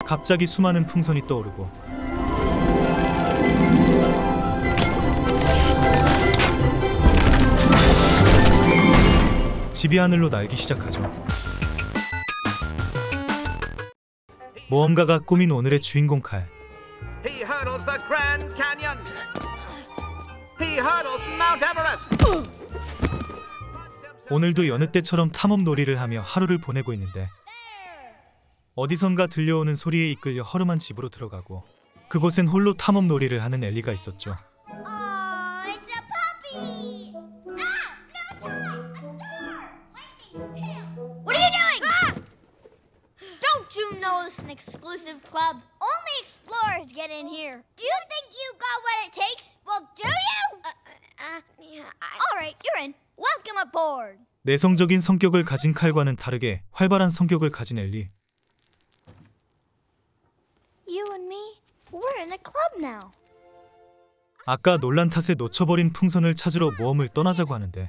갑자기 수많은 풍선이 떠오르고 집이 하늘로 날기 시작하죠. 모험가가 꾸민 오늘의 주인공 칼. He hurdles the Grand Canyon. He hurdles Mount Everest. 오늘도 여느 때처럼 탐험 놀이를 하며 하루를 보내고 있는데 어디선가 들려오는 소리에 이끌려 허름한 집으로 들어가고 그곳엔 홀로 탐험 놀이를 하는 엘리가 있었죠. It's a puppy! No time! A star! Lightning! Hail! What are you doing? Don't you know it's an exclusive club? Only explorers get in here. Do you think you got what it takes? Well, do you? All right, you're in. Welcome aboard. 내성적인 성격을 가진 칼과는 다르게 활발한 성격을 가진 엘리. You and me, we're in a club now. 아까 놀란 탓에 놓쳐버린 풍선을 찾으러 모험을 떠나자고 하는데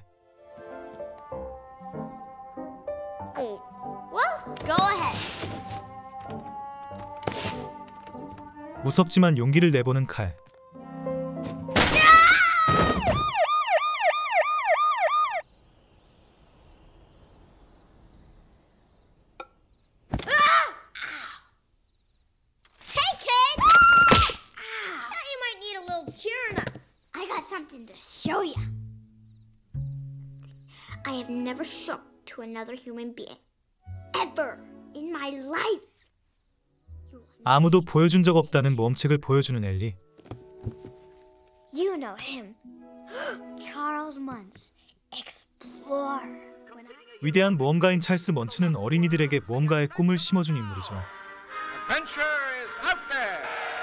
Well, go ahead. 무섭지만 용기를 내보는 칼. Something to show you. I have never shook to another human being ever in my life. 아무도 보여준 적 없다는 모험책을 보여주는 엘리. You know him. Charles Muntz, explorer. 위대한 모험가인 찰스 먼츠는 어린이들에게 모험가의 꿈을 심어준 인물이죠. Adventure is out there.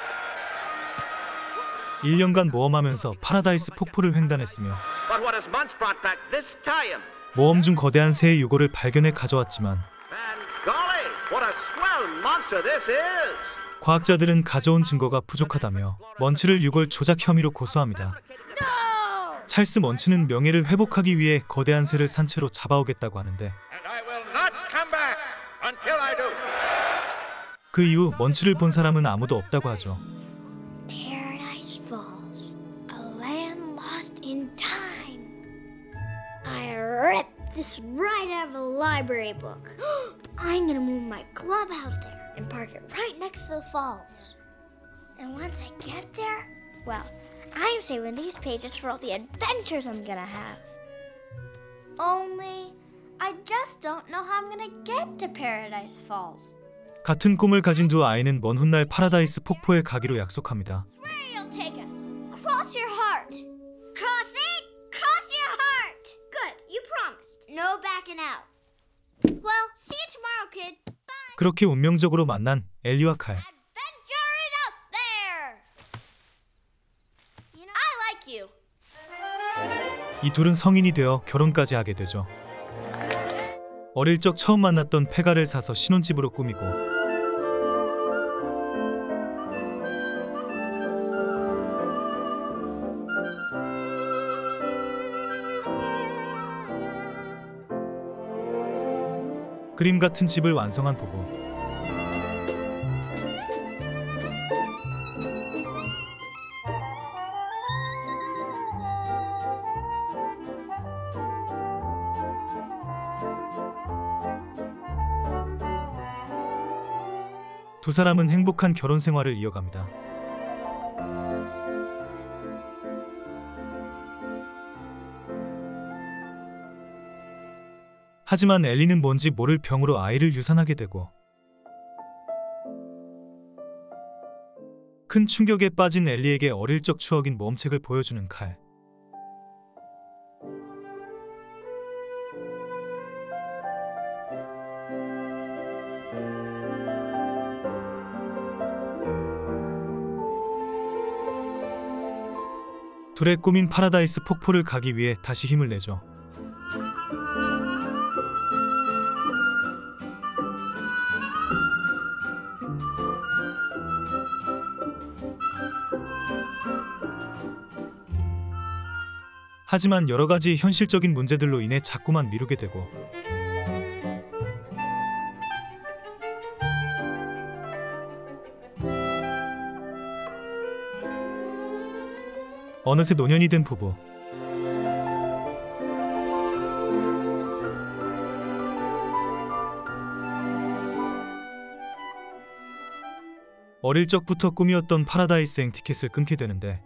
1년간 모험하면서 파라다이스 폭포를 횡단했으며 But what has Muntz brought back this time? 모험 중 거대한 새의 유골을 발견해 가져왔지만 And golly, what a swell monster this is! 과학자들은 가져온 증거가 부족하다며 먼츠를 유골 조작 혐의로 고소합니다. No! 찰스 먼츠는 명예를 회복하기 위해 거대한 새를 산채로 잡아오겠다고 하는데 And I will not come back until I do. 그 이후 먼츠를 본 사람은 아무도 없다고 하죠. Paradise Falls, a land lost in time. I ripped this right out of a library book. I'm gonna move my clubhouse there and park it right next to the falls. And once I get there, well, I'm saving these pages for all the adventures I'm gonna have. Only, I just don't know how I'm gonna get to Paradise Falls. 같은 꿈을 가진 두 아이는 먼 훗날 파라다이스 폭포에 가기로 약속합니다. Where you'll take us? Cross your heart. Cross it? Cross your heart. Good, you promised. No backing out. Well, see you tomorrow, kid. Bye. 그렇게 운명적으로 만난 엘리와 칼. Adventure is up there. You know, I like you. 이 둘은 성인이 되어 결혼까지 하게 되죠. 어릴 적 처음 만났던 페가를 사서 신혼집으로 꾸미고 그림 같은 집을 완성한 부부. 두 사람은 행복한 결혼 생활을 이어갑니다. 하지만 엘리는 뭔지 모를 병으로 아이를 유산하게 되고 큰 충격에 빠진 엘리에게 어릴 적 추억인 모험책을 보여주는 칼. 둘의 꿈인 파라다이스 폭포를 가기 위해 다시 힘을 내죠. 하지만 여러 가지 현실적인 문제들로 인해 자꾸만 미루게 되고 어느새 노년이 된 부부. 어릴 적부터 꿈이었던 파라다이스행 티켓을 끊게 되는데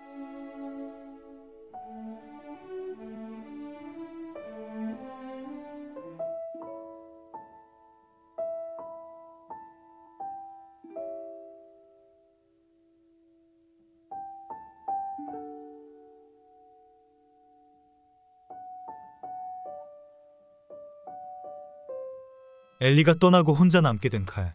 엘리가 떠나고 혼자 남게 된 칼.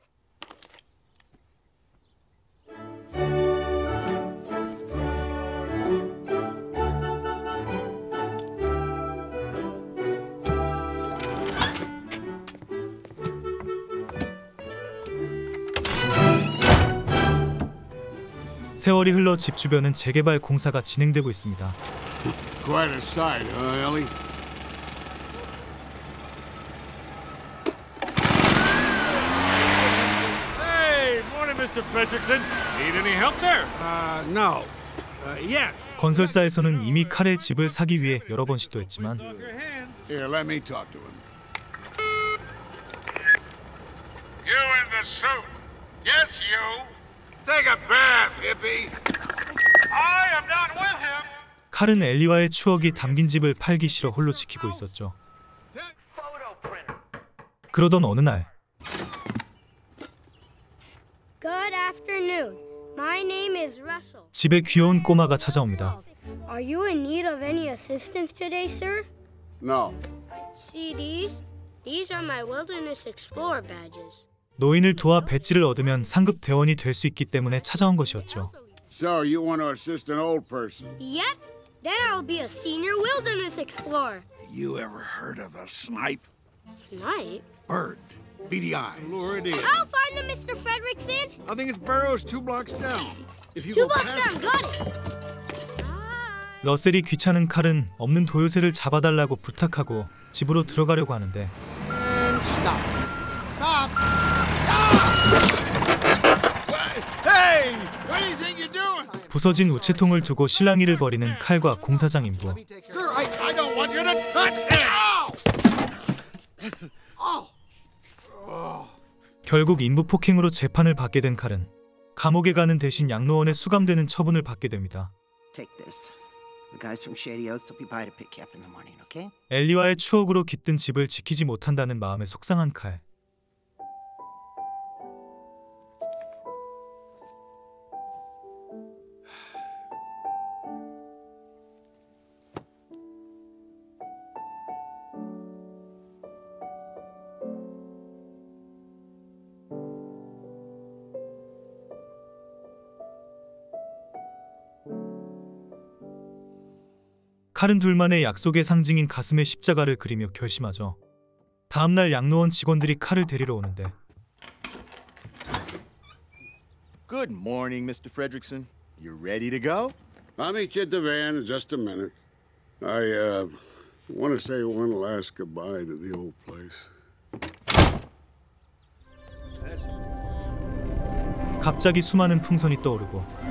세월이 흘러 집 주변은 재개발 공사가 진행되고 있습니다. Quite a sight, huh, Ellie? Hey, morning, Mr. Fredrickson. Need any help, sir? No. Yes. 건설사에서는 이미 칼의 집을 사기 위해 여러 번 시도했지만 Off your hands. Here, let me talk to him. You in the suit. Yes, you. Take a bath, hippie. I am not with him. 칼은 엘리와의 추억이 담긴 집을 팔기 싫어 홀로 지키고 있었죠. 그러던 어느 날 Good afternoon. My name is Russell. 집에 귀여운 꼬마가 찾아옵니다. Are you in need of any assistance today, sir? No. See these? These are my Wilderness Explorer badges. 노인을 도와 배지를 얻으면 상급 대원이 될 수 있기 때문에 찾아온 것이었죠. So you want to assist an old person? Yep. Then I'll be a senior Wilderness Explorer. You ever heard of a snipe? Snipe? Bird. Beady eye. Lure it in. I'll find them, Mr. Fredrickson. I think it's Burroughs 2 blocks down. If you 2 go blocks past down. Got it. 러셀이 귀찮은 칼은 없는 도요새를 잡아달라고 부탁하고 집으로 들어가려고 하는데 Hey! What do you think you're doing? 부서진 우체통을 두고 실랑이를 벌이는 칼과 공사장 인부. Sir, I don't want you to touch him! 결국 인부 폭행으로 재판을 받게 된 칼은 감옥에 가는 대신 양로원에 수감되는 처분을 받게 됩니다. Take this. The guys from Shady Oaks will be by to pick you up in the morning, okay? 엘리와의 추억으로 깃든 집을 지키지 못한다는 마음에 속상한 칼. 칼은 둘만의 약속의 상징인 가슴에 십자가를 그리며 결심하죠. 다음날 양로원 직원들이 칼을 데리러 오는데 Good morning, Mr. Fredrickson. You ready to go? I'll meet you at the van in just a minute. I want to say one last goodbye to the old place. 갑자기 수많은 풍선이 떠오르고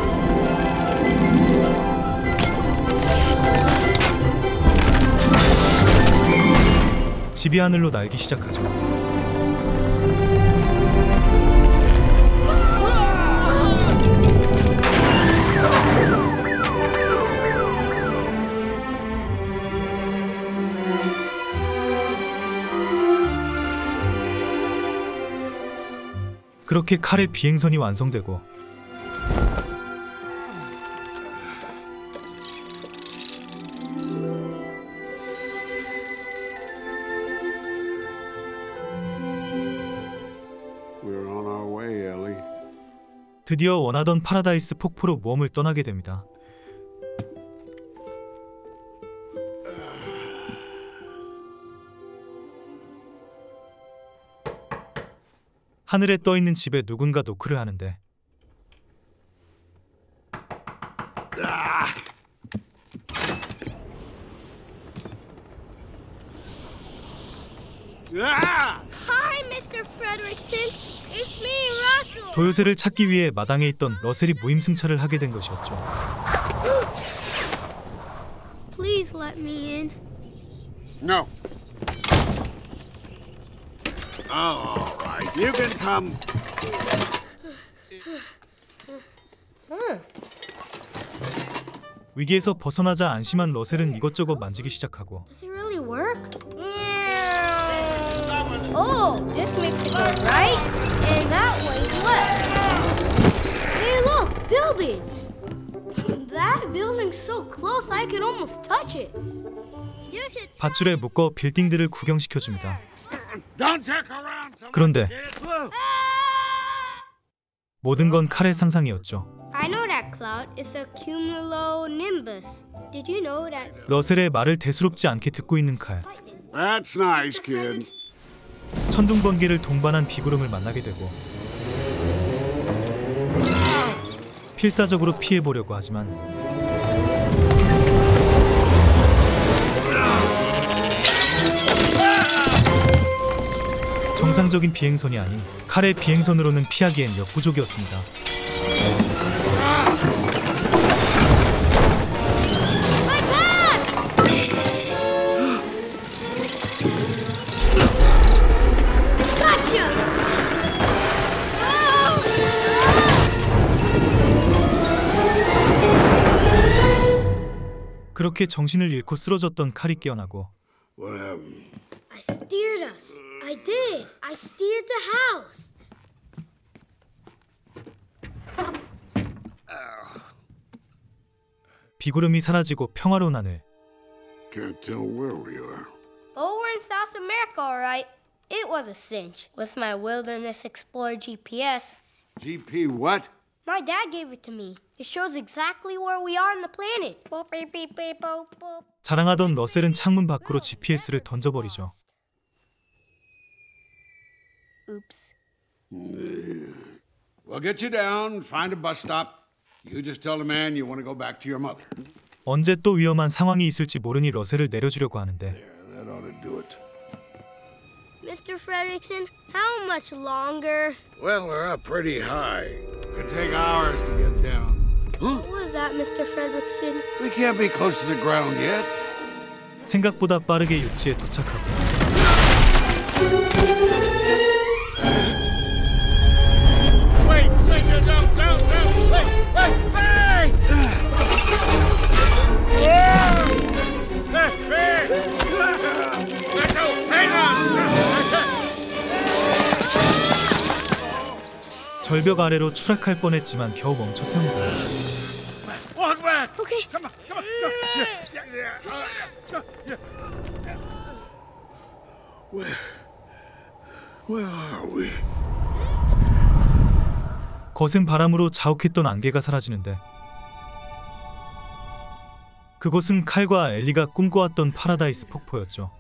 집이 하늘로 날기 시작하죠. 그렇게 칼의 비행선이 완성되고 We're on our way, Ellie. 드디어 원하던 파라다이스 폭포로 모험을 떠나게 됩니다. 하늘에 떠있는 집에 누군가 노크를 하는데 Hi, Mr. Fredrickson. It's me, Russell. 도요새를 찾기 위해 마당에 있던 러셀이 무임승차를 하게 된 것이었죠. let me in? No. All right, you can come. 위기에서 벗어나자 안심한 러셀은 이것저것 만지기 시작하고 Does it really work? Oh, this makes it go right, and that way left. Hey, look, buildings. That building's so close I could almost touch it. You should. 밧줄에 묶어 빌딩들을 구경시켜줍니다. Don't check around. 그런데 모든 건 칼의 상상이었죠. I know that cloud is a cumulonimbus. Did you know that? 러셀의 말을 대수롭지 않게 듣고 있는 칼. That's nice, kid. 천둥번개를 동반한 비구름을 만나게 되고 필사적으로 피해보려고 하지만 정상적인 비행선이 아닌 칼의 비행선으로는 피하기엔 역부족이었습니다. 그렇게 정신을 잃고 쓰러졌던 칼이 깨어나고 What happened? I steered us. I did. I steered the house. 비구름이 사라지고 평화로운 하늘. Can't tell where we are. Oh, we're in South America, all right. It was a cinch with my Wilderness Explorer GPS. GP what? My dad gave it to me. It shows exactly where we are on the planet. Boop, beep, beep, beep, boop, boop. 자랑하던 러셀은 창문 밖으로 GPS를 던져버리죠. Oops. We'll get you down, find a bus stop. You just tell the man you want to go back to your mother. 언제 또 위험한 상황이 있을지 모르니 러셀을 내려주려고 하는데 That ought to do it. Mr. Fredrickson, how much longer? Well, we're up pretty high. Could take hours to get down. Huh? What was that, Mr. Fredrickson? We can't be close to the ground yet. 생각보다 빠르게 육지에 도착하고 Wait, down, wait. 절벽 아래로 추락할 뻔했지만 겨우 멈춰 세운다. One back. Okay. Come on. Where are we? 거센 바람으로 자욱했던 안개가 사라지는데 그곳은 칼과 엘리가 꿈꿔왔던 파라다이스 폭포였죠.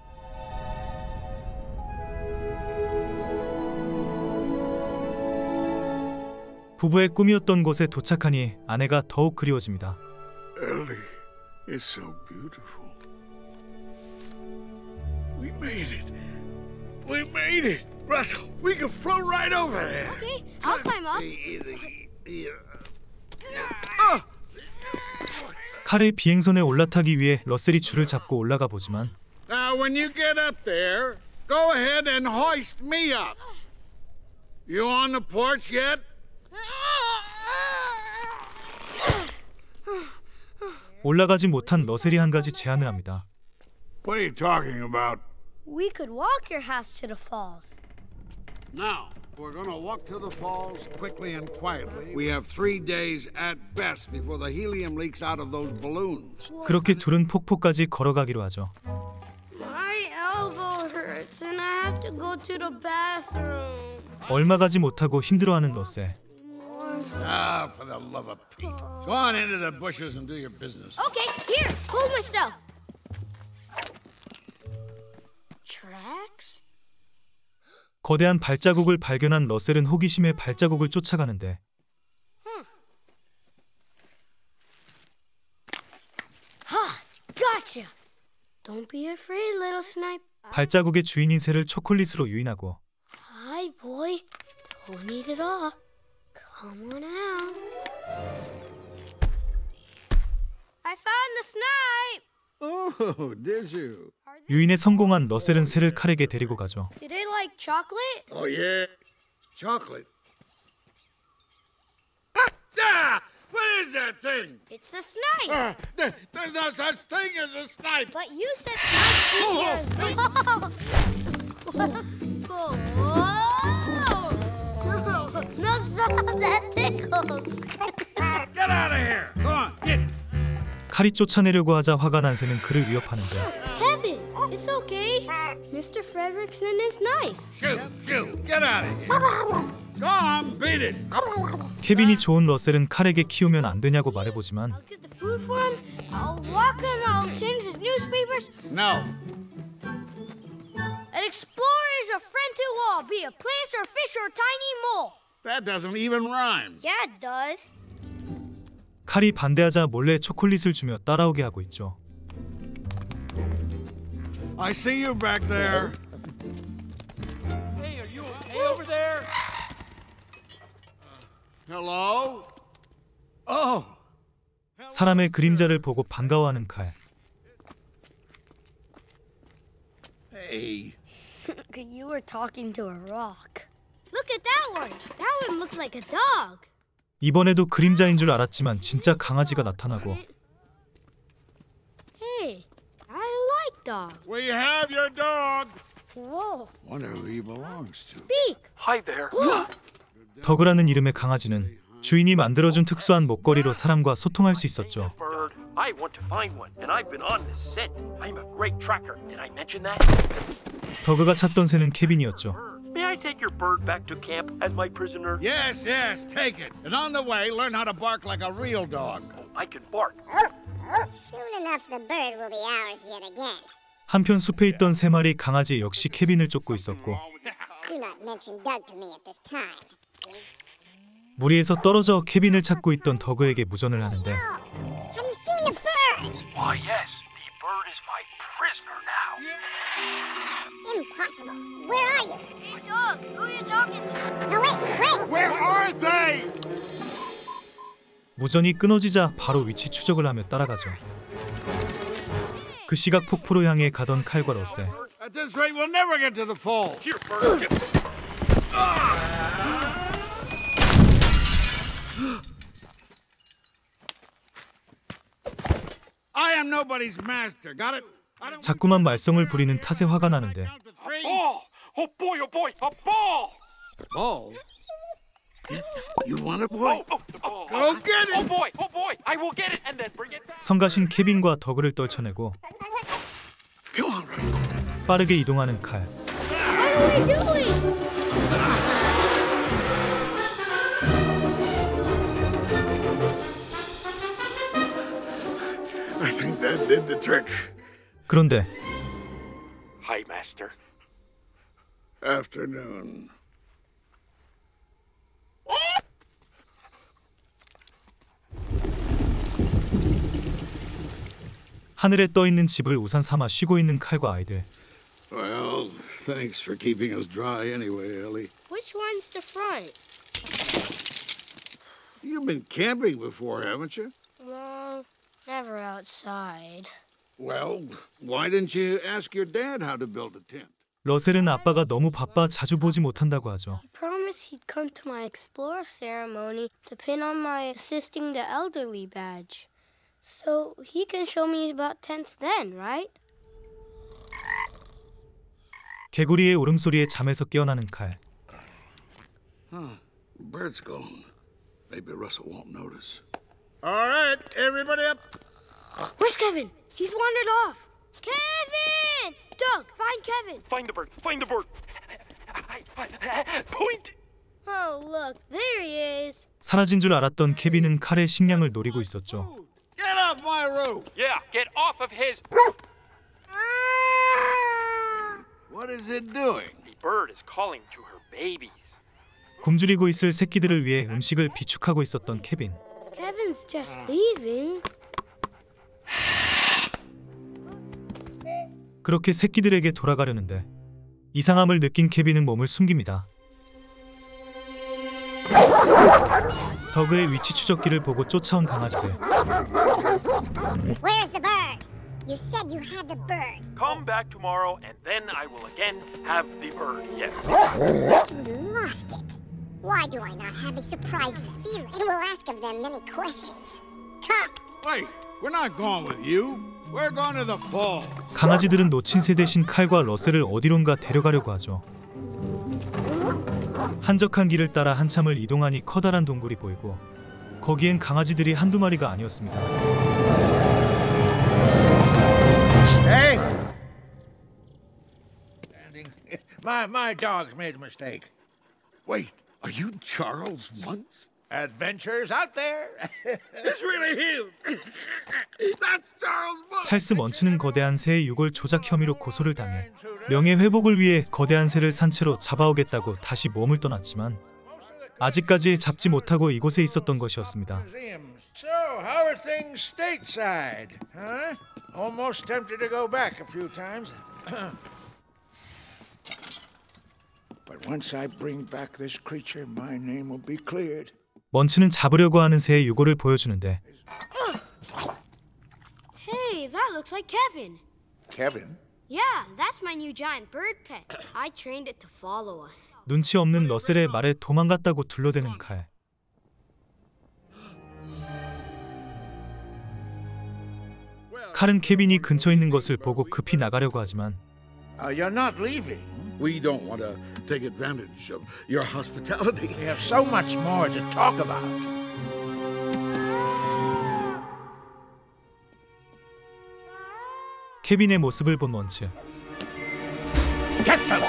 부부의 꿈이었던 곳에 도착하니 아내가 더욱 그리워집니다. Ellie, it's so beautiful. We made it. We made it. Russell, we can float right over there. Okay, I'll climb up. 칼의 비행선에 올라타기 위해 러셀이 줄을 잡고 올라가 보지만 Now, when you get up there, go ahead and hoist me up. You on the porch yet? 올라가지 못한 러셀이 한 가지 제안을 합니다. What are you talking about? We could walk your house to the falls. Now, we're going to walk to the falls quickly and quietly. We have 3 days at best before the helium leaks out of those balloons. 그렇게 둘은 폭포까지 걸어가기로 하죠. My elbow hurts and I have to go to the bathroom. 얼마 가지 못하고 힘들어하는 러셀. Ah, for the love of Pete. Go on into the bushes and do your business. Okay, here, hold my stuff. Tracks? 거대한 발자국을 발견한 러셀은 호기심에 발자국을 쫓아가는데 Ha! Gotcha! Don't be afraid, little snipe. 발자국의 주인인 새를 초콜릿으로 유인하고 Hi, boy. Don't eat it all. Come on out. I found the snipe! Oh, did you? 유인에 성공한 러셀은 새를 칼에게 데리고 가죠. Do they like chocolate? Oh, yeah. Chocolate. Ah! What is that thing? It's a snipe. There's no such thing as a snipe. But you said snipe No, stop. That tickles. Get out of here. Go on, get. 칼이 쫓아내려고 하자 화가 난 새는 그를 위협하는데 Kevin, it's okay. Mr. Fredrickson is nice. Shoot. Get out of here. Go on, beat it. 케빈이 좋은 러셀은 칼에게 키우면 안 되냐고 말해보지만 I'll get the food for him. I'll walk him. I'll change his newspapers. No. An explorer is a friend to all, be it plants or fish or tiny mole. That doesn't even rhyme. Yeah, it does. 칼이 반대하자 몰래 초콜릿을 주며 따라오게 하고 있죠. I see you back there. Hey, are you okay over there? Hello? Oh. 사람의 그림자를 보고 반가워하는 칼. Hey. You were talking to a rock. Look at that one. That one looks like a dog. 이번에도 그림자인 줄 알았지만 진짜 강아지가 나타나고 Hey, I like dogs. We have your dog. Whoa. Wonder who he belongs to. Speak. Hi there. 더그라는 이름의 강아지는 주인이 만들어준 특수한 목걸이로 사람과 소통할 수 있었죠. Bird. I want to find one, and I've been on this scent. I'm a great tracker. Did I mention that? 더그가 찾던 새는 케빈이었죠. May I take your bird back to camp as my prisoner? Yes, take it. And on the way, learn how to bark like a real dog. I can bark. Soon enough, the bird will be ours yet again. 한편 숲에 있던 세 마리 강아지 역시 케빈을 쫓고 있었고 Do not mention Doug to me at this time. 무리에서 떨어져 케빈을 찾고 있던 더그에게 무전을 하는데 Have you seen the bird? Why, yes. The bird is my prisoner now. Impossible. Where are you? Hey, Doug, who are you talking to? No, wait! Where are they? 무전이 끊어지자 바로 위치 추적을 하며 따라가죠. 그 시각 폭포로 향해 가던 칼과 러셀. At this rate, we'll never get to the falls. Here, bird. I am nobody's master. Got it? I don't 자꾸만 말썽을 부리는 탓에 화가 나는데 count to three. Ball! Oh boy, a ball! Ball. You want a ball? Oh, Go get it. oh boy, I will get it and then bring it back. 성가신 케빈과 더그를 떨쳐내고 Come on, Russell. 빠르게 이동하는 칼. What are we doing? I think that did the trick. 그런데 Hi, master. Afternoon. 하늘에 떠 있는 집을 우산 삼아 쉬고 있는 칼과 아이들. Well, thanks for keeping us dry anyway, Ellie. Which one's the front? You've been camping before, haven't you? Well, never outside. Well, why didn't you ask your dad how to build a tent? 러셀은 아빠가 너무 바빠 자주 보지 못한다고 하죠. He promised he'd come to my explorer ceremony to pin on my assisting the elderly badge. So he can show me about tents then, right? 개구리의 울음소리에 잠에서 깨어나는 칼. Bird's gone. Maybe Russell won't notice. All right, everybody up. Where's Kevin? He's wandered off. Kevin! Doug, find Kevin. Find the bird. Find the bird. Point. Oh, look, there he is. 사라진 줄 알았던 케빈은 칼의 식량을 노리고 있었죠. Get off my roof! Yeah, get off of his. What is it doing? The bird is calling to her babies. 굶주리고 있을 새끼들을 위해 음식을 비축하고 있었던 케빈. Kevin's just leaving. 그렇게 새끼들에게 돌아가려는데 이상함을 느낀 케빈은 몸을 숨깁니다. 더그의 위치 추적기를 보고 쫓아온 강아지들. Where's the bird? You said you had the bird. Come back tomorrow, and then I will again have the bird, yes. Lost it. Why do I not have a surprised feeling? And we'll ask of them many questions. Come. Wait, we're not going with you. We're going to the fall. 강아지들은 놓친 새 대신 칼과 러셀을 어디론가 데려가려고 하죠. 한적한 길을 따라 한참을 이동하니 커다란 동굴이 보이고 거기엔 강아지들이 한두 마리가 아니었습니다. Hey! My dog's made a mistake. Wait, are you Charles Muntz? Adventures out there. It's really him. That's Charles Muntz. 찰스 먼츠는 거대한 새의 유골 조작 혐의로 고소를 당해 명예 회복을 위해 거대한 새를 산채로 잡아오겠다고 다시 모험을 떠났지만 아직까지 잡지 못하고 이곳에 있었던 것이었습니다. So, how are things stateside? Huh? Almost tempted to go back a few times. But once I bring back this creature, my name will be cleared. 먼츠는 잡으려고 하는 새의 유골을 보여주는데 Hey, that looks like Kevin. Kevin? Yeah, that's my new giant bird pet. I trained it to follow us. 눈치 없는 러셀의 말에 도망갔다고 둘러대는 칼. 칼은 케빈이 근처에 있는 것을 보고 급히 나가려고 하지만 You're not leaving. We don't want to take advantage of your hospitality. We have so much more to talk about. 케빈의 모습을 본 먼츠. Get them!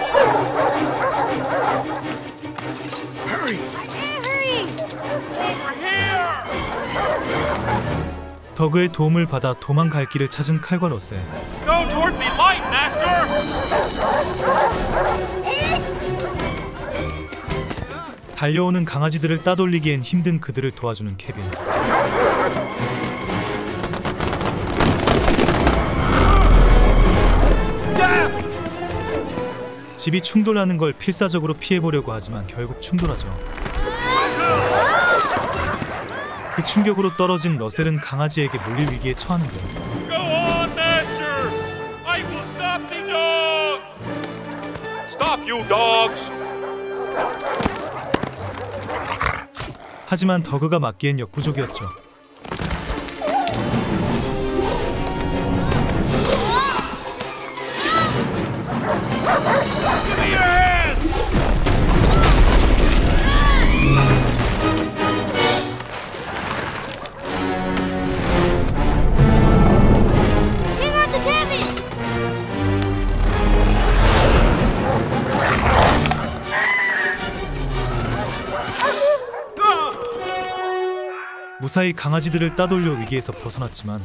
Hurry! Over here! 더그의 도움을 받아 도망갈 길을 찾은 칼과 러셀. Go toward the light, Master! 달려오는 강아지들을 따돌리기엔 힘든 그들을 도와주는 케빈. 집이 충돌하는 걸 필사적으로 피해보려고 하지만 결국 충돌하죠. 그 충격으로 떨어진 러셀은 강아지에게 물릴 위기에 처하는데 Go on, Master! I will stop the dogs! Stop, you dogs! 하지만 더그가 막기엔 역부족이었죠. Give me your hand! Hang on to Kevin! 무사히 강아지들을 따돌려 위기에서 벗어났지만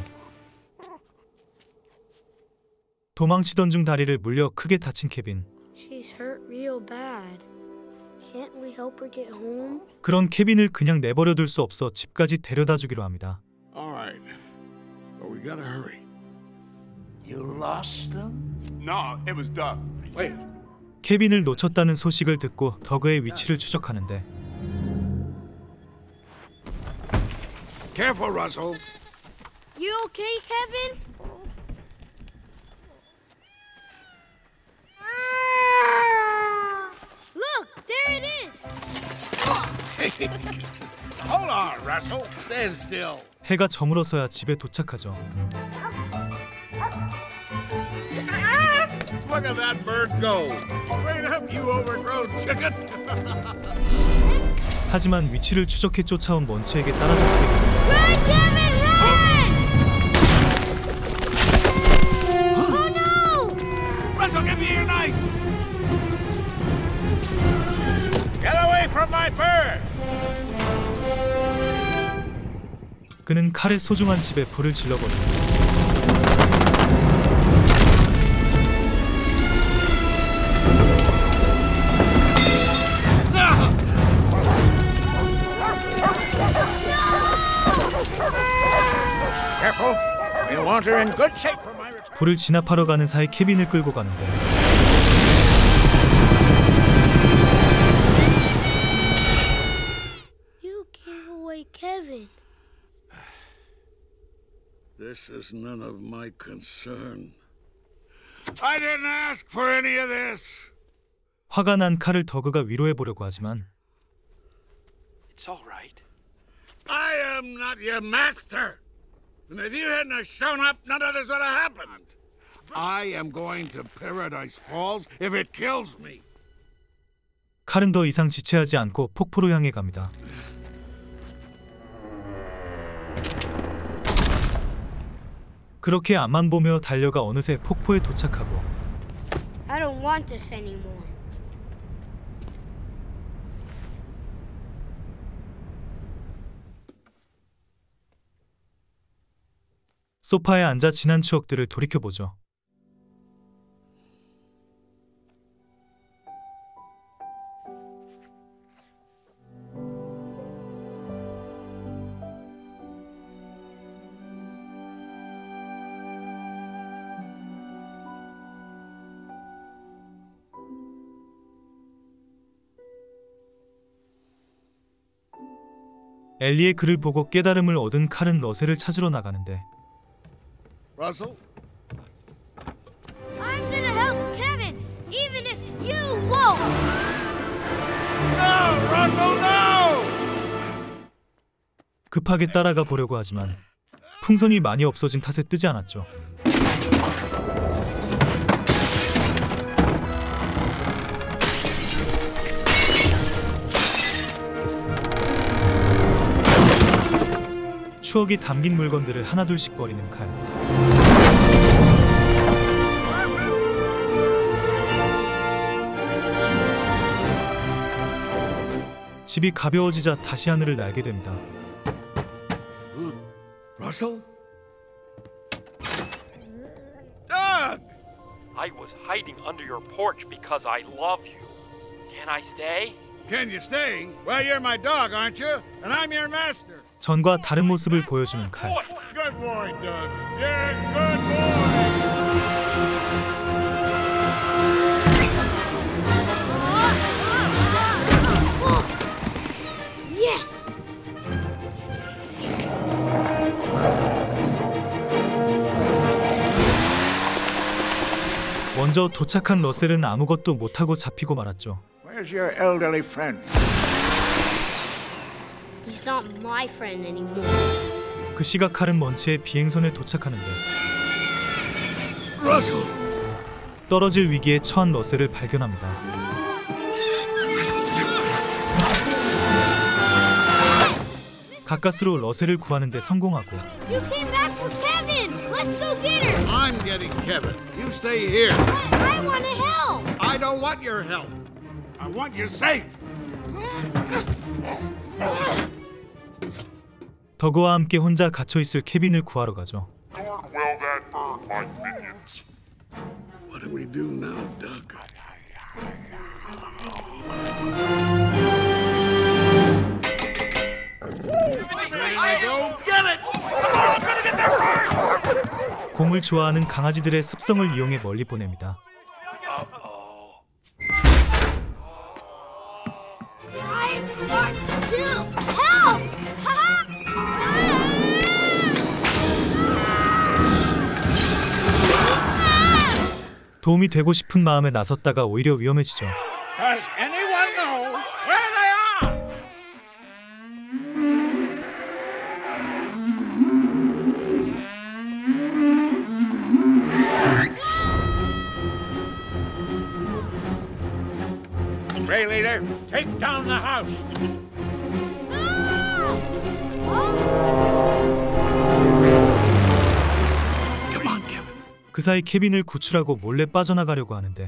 도망치던 중 다리를 물려 크게 다친 케빈. She's hurt real bad. Can't we help her get home? 그런 케빈을 그냥 내버려둘 수 없어 집까지 데려다 주기로 합니다. All right, but we gotta hurry. You lost them? No, it was Doug. Wait. 케빈을 놓쳤다는 소식을 듣고 더그의 위치를 추적하는데 Careful, Russell. You okay, Kevin? Look, there it is! Hold on, Russell. Stand still. 해가 저물어서야 집에 도착하죠. Look at that bird go. Straight up, you overgrown chicken. 하지만 위치를 추적해 쫓아온 먼치에게 따라잡히게 됩니다. Run, Kevin, run! Oh no! Russell, give me your knife. Get away from my bird! 그는 칼의 소중한 집에 불을 질러버립니다. Careful. We want her in good shape for my return. 불을 진압하러 가는 사이 케빈을 끌고 가는데 You gave away Kevin. This is none of my concern. I didn't ask for any of this. 화가 난 칼을 더그가 위로해 보려고 하지만 It's all right. I am not your master. And if you hadn't have shown up, none of this would have happened. I am going to Paradise Falls if it kills me. 칼은 더 이상 지체하지 않고 폭포로 향해 갑니다. 그렇게 앞만 보며 달려가 어느새 폭포에 도착하고 I don't want this anymore. 소파에 앉아 지난 추억들을 돌이켜보죠. 엘리의 글을 보고 깨달음을 얻은 칼은 러셀을 찾으러 나가는데 Russell? I'm gonna help Kevin, even if you won't. No, Russell, no! 급하게 따라가 보려고 하지만 풍선이 많이 없어진 탓에 뜨지 않았죠. 추억이 담긴 물건들을 하나둘씩 버리는 칼. 집이 가벼워지자 다시 하늘을 날게 됩니다. Russell? Doug! I was hiding under your porch because I love you. Can I stay? Can you stay? Well, you're my dog, aren't you? And I'm your master. 전과 다른 모습을 보여주는 칼. Good boy, Doug. Yeah, good boy. Yes. 먼저 도착한 러셀은 아무것도 못하고 잡히고 말았죠. Where's your elderly friend? He's not my friend anymore. 그 시각 칼은 먼치의 비행선에 도착하는데 Russell! 떨어질 위기에 처한 러셀을 발견합니다. 가까스로 러셀을 구하는 데 성공하고 You came back for Kevin. Let's go get her. I'm getting Kevin. You stay here. I want to help. I don't want your help. I want you safe. 더그와 함께 혼자 갇혀있을 케빈을 구하러 가죠. Lord, will that bird like minions? What do we do now, Doug? Go get it! 공을 좋아하는 강아지들의 습성을 이용해 멀리 보냅니다. I want to help. 도움이 되고 싶은 마음에 나섰다가 오히려 위험해지죠. Does anyone know where they are? Ray Leader, take down the house. Come on, Kevin. 그 사이 케빈을 구출하고 몰래 빠져나가려고 하는데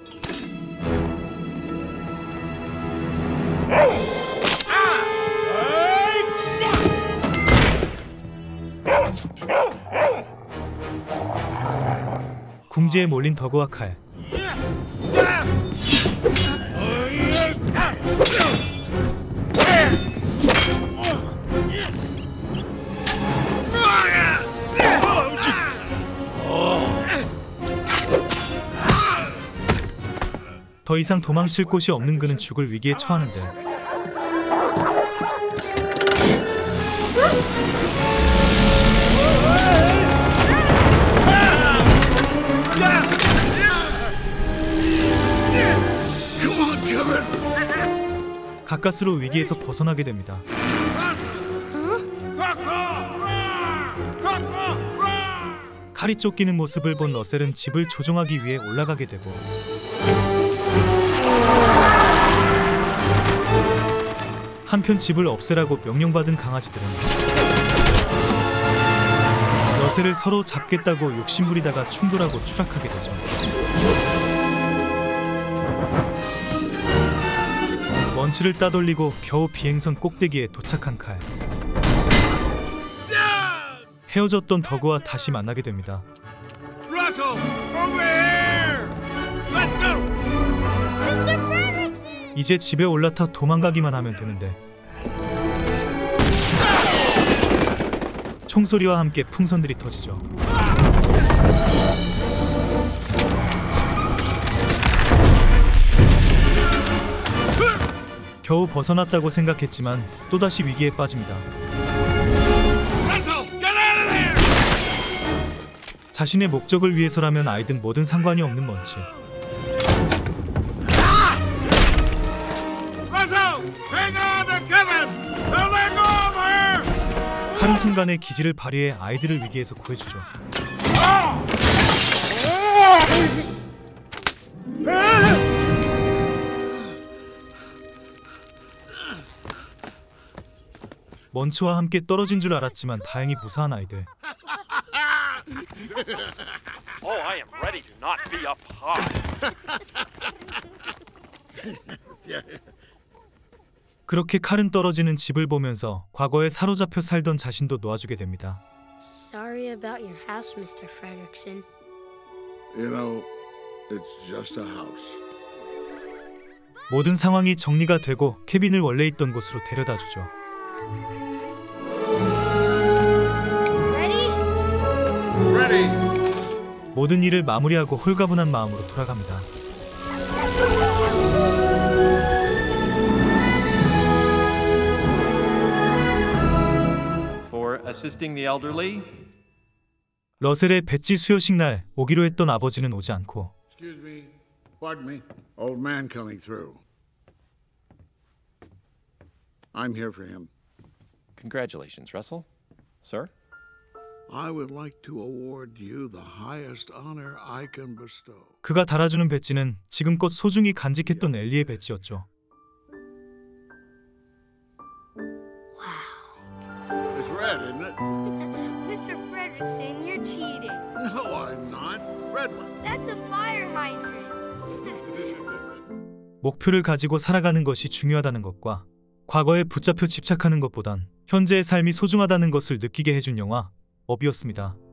궁지에 몰린 더그와 칼. 더 이상 도망칠 곳이 없는 그는 죽을 위기에 처하는데 가스로 위기에서 벗어나게 됩니다. 칼이 쫓기는 모습을 본 러셀은 집을 조종하기 위해 올라가게 되고 한편 집을 없애라고 명령받은 강아지들은 러셀을 서로 잡겠다고 욕심부리다가 충돌하고 추락하게 되죠. 먼지를 따돌리고 겨우 비행선 꼭대기에 도착한 칼. 헤어졌던 더그와 다시 만나게 됩니다. Russell, over here! Let's go! Mr. Fredrickson! 이제 집에 올라타 도망가기만 하면 되는데 총소리와 함께 풍선들이 터지죠. 겨우 벗어났다고 생각했지만 또다시 위기에 빠집니다. 자신의 목적을 위해서라면 아이든 뭐든 상관이 없는 먼치. 하루 순간의 기지를 발휘해 아이들을 위기에서 구해주죠. 먼치와 함께 떨어진 줄 알았지만 다행히 무사한 아이들. Oh, I am ready to not be up high. 그렇게 칼은 떨어지는 집을 보면서 과거에 사로잡혀 살던 자신도 놓아주게 됩니다. Sorry about your house, Mr. Fredrickson. You know, it's just a house. 모든 상황이 정리가 되고 케빈을 원래 있던 곳으로 데려다주죠. Ready. 모든 일을 마무리하고 홀가분한 마음으로 돌아갑니다. For assisting the elderly. 러셀의 배지 수여식 날 오기로 했던 아버지는 오지 않고 Excuse me. Pardon me. Old man coming through. I'm here for him. Congratulations, Russell. Sir? I would like to award you the highest honor I can bestow. 그가 달아주는 배지는 지금껏 소중히 간직했던 엘리의 배지였죠. It's red, isn't it? Mr. Fredrickson, you're cheating. No, I'm not. Red one. That's a fire hydrant. 목표를 가지고 살아가는 것이 중요하다는 것과 과거에 붙잡혀 집착하는 것보단 현재의 삶이 소중하다는 것을 느끼게 해준 영화 업이었습니다.